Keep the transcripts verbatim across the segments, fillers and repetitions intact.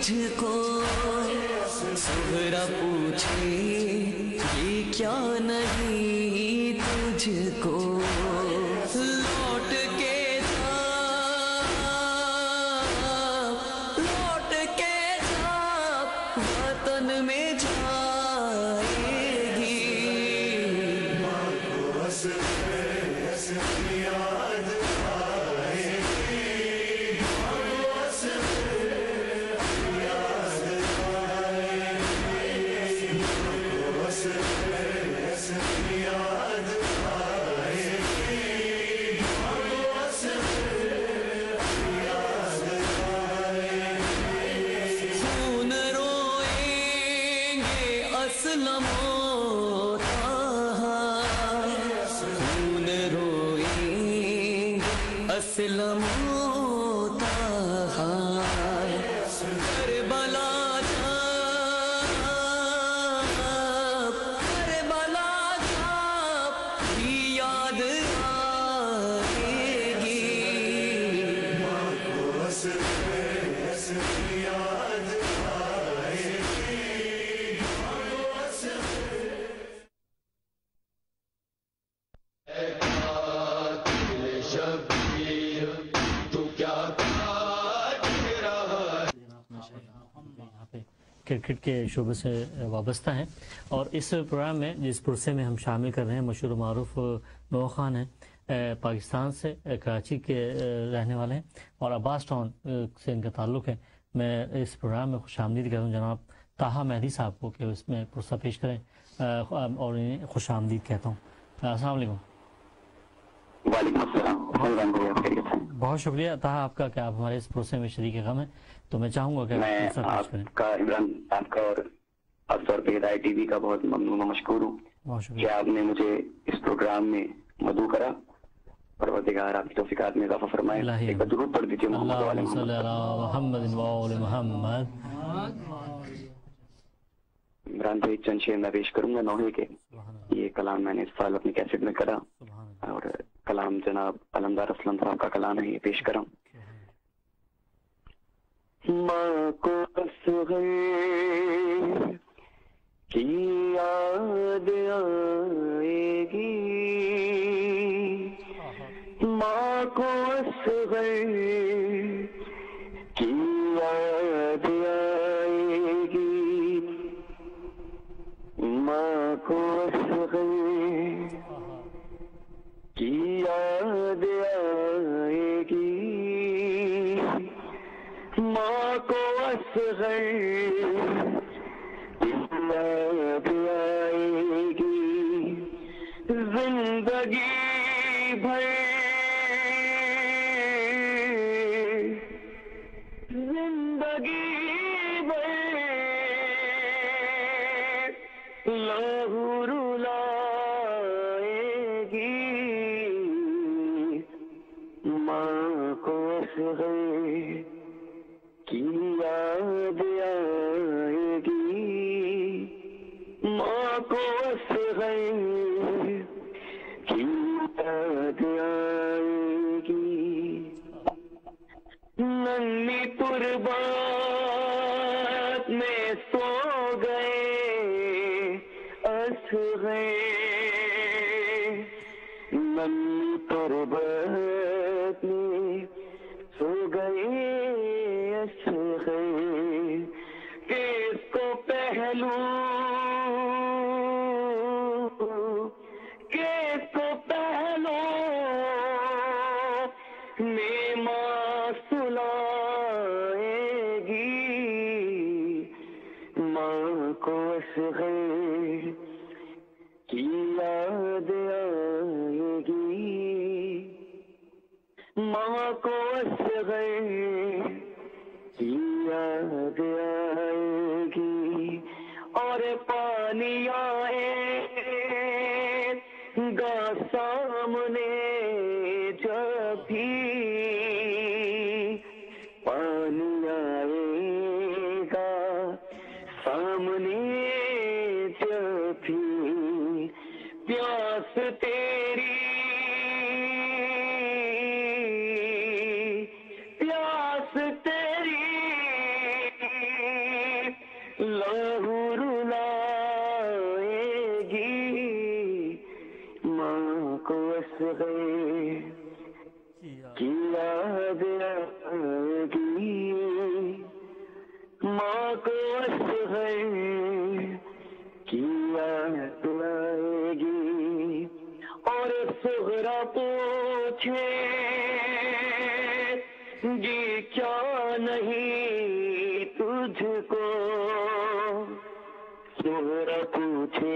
تجھ کو سہرا پوچھے یہ کیا نہیں تجھ کو لوٹ کے جا لوٹ کے جا وطن میں جائے گی اسلم و طہا خون روئیں اسلم و طہا کربلا جا کربلا جا بھی یاد آئے گی کرکٹ کے شعبے سے وابستہ ہیں اور اس پروگرام میں جس پرسے میں ہم شامل کر رہے ہیں مشہور و معروف نوح خان ہیں پاکستان سے کراچی کے رہنے والے ہیں اور عباس ٹاؤن سے ان کا تعلق ہے. میں اس پروگرام میں خوش آمدید کہتا ہوں جناب طاہا مہدی صاحب کو کہ اس میں پرسہ پیش کریں اور انہیں خوش آمدید کہتا ہوں. السلام علیکم. وعلیکم السلام. بہت شکریہ طاہا آپ کا کہ آپ ہمارے اس پروسے میں شریک غم ہیں. تو میں چاہوں گا کہ میں آپ کا عمران آپ کا اور خاص طور پہ ہدایت ٹی وی کا بہت ممنون و مشکور ہوں کہ آپ نے مجھے اس پروگرام میں مدعو کرا. پروردگار آپ کی توفیقات میں اضافہ فرمائے. ایک بار درود پڑھ دیجیے محمد محمد وآل محمد. عمران بھائی چند شعر میں پیش کروں گا نوحے کے. یہ کلام میں نے اس سال اپنی کیسٹ میں کرا اور کلام جناب علمدار اسلم صاحب کا کلام ہے, یہ پیش کرا. ماں کو اصغر کی یاد آئے گی, ماں کو اصغر کی یاد آئے گی, ماں کو اصغر کی یاد آئے گی, ماں کو اصغر یاد آئے گی. زندگی بھر زندگی بھر لہو رلائے گی, ماں کو اصغر کی یاد آئے گی, ماں کو اصغر کی یاد آئے گی. ننھی تربات میں سو گئے اصغر, ننھی تربات میں سو گئے اصغر, کس کو پہلو کس کو پہلو میں ماں سلائے گی, ماں کو اصغر کی یاد آئے گی, ماں کو اصغر کی یاد آئے گی. اور پانی آئے گا سامنے جب بھی, پانی آئے گا سامنے جب بھی, پیاس تیری پیاس تیری اصغر کی یاد آئے گی، ماں کو اصغر کی یاد آئے گی، اور صغرا پوچھے گی کیا نہیں تجھ کو، صغرا پوچھے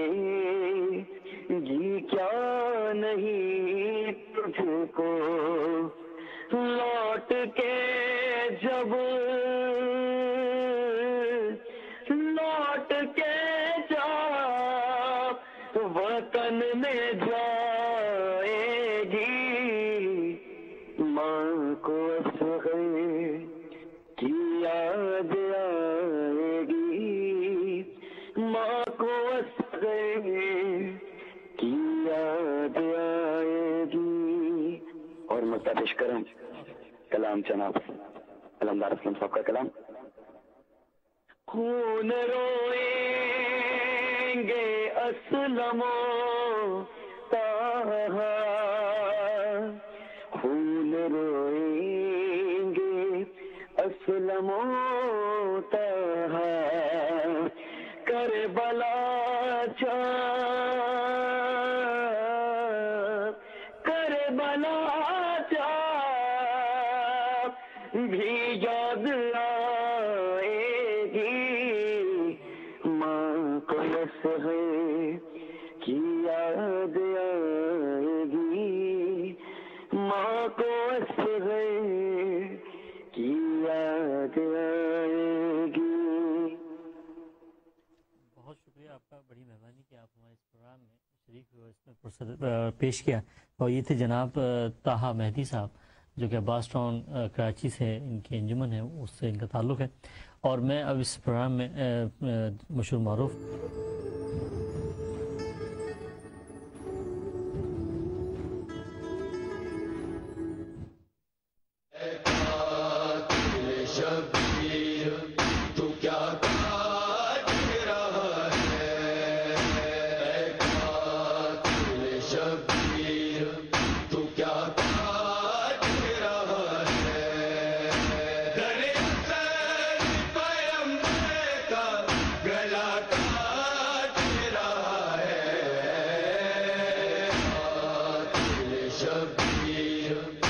گی کیا نہیں تجھ کو، لوٹ کے جب لوٹ کے جا وطن میں جائے گی، ماں کو اصغر کی یاد آئے گی، ماں کو اصغر کی یاد آئے گی۔ اور مستحش کرم کلام جناب علمدار اسلم صاحب کا کلام۔ خون روئیں گے اسلم و طہا، خون روئیں گے اسلم و طہا، کربلا جا کربلا جا بھی یاد آئے گی، ماں کو اصغر کی یاد آئے گی، ماں کو اصغر کی یاد آئے گی۔ بہت شکریہ آپ کا، بڑی مہربانی کہ آپ ہمارے اس پروگرام میں شریک ہوئے، اس میں پرسد پیش کیا۔ اور یہ تھے جناب طاہا مہدی صاحب جو کہ عباس ٹاؤن کراچی سے ان کی انجمن ہے، اس سے ان کا تعلق ہے۔ اور میں اب اس پروگرام میں مشہور معروف شبیر